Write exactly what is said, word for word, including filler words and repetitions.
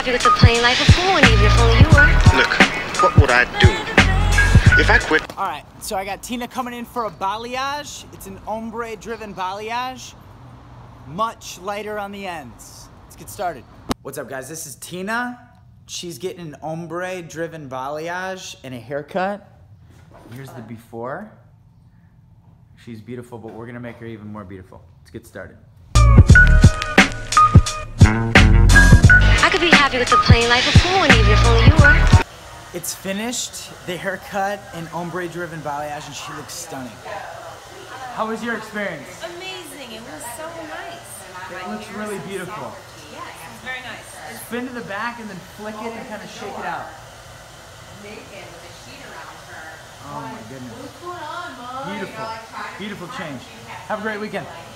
happy with the plain life of fool, and even if only you were. Look, what would I do if I quit? All right, so I got Tina coming in for a balayage. It's an ombre-driven balayage, much lighter on the ends. Let's get started. What's up, guys? This is Tina. She's getting an ombre-driven balayage and a haircut. Here's the before. She's beautiful, but we're gonna make her even more beautiful. Let's get started. I could be happy with the plain life of fool, and even if only you were. It's finished, the haircut and ombre-driven balayage, and she looks stunning. How was your experience? Amazing, it was so nice. It looks really beautiful. Yes, it's very nice. Spin to the back and then flick it and kind of shake it out. Naked with a sheet around her. Oh my goodness. What's going on, Mom? Beautiful, beautiful change. Have a great weekend.